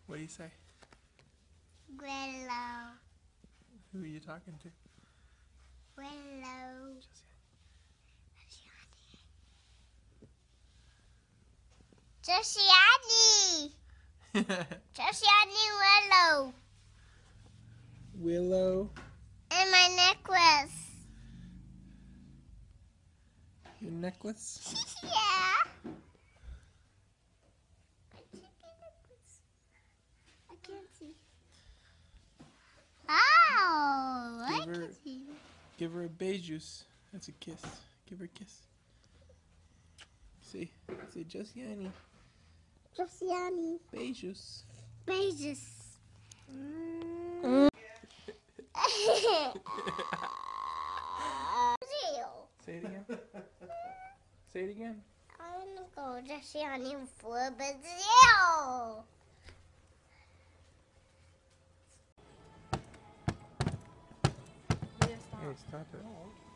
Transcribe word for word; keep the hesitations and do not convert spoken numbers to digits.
What do you say? Willow. Who are you talking to? Willow. Josiani. Josiani Willow. Willow. And my necklace. Your necklace? Yeah. I can't see. Oh, I Give her, can see. give her a beijus. That's a kiss. Give her a kiss. Say, say Josiani. Josiani. Beijus. Beijos. Say it again. Say it again. I want to go Josiani for Brazil. Hey, stop it.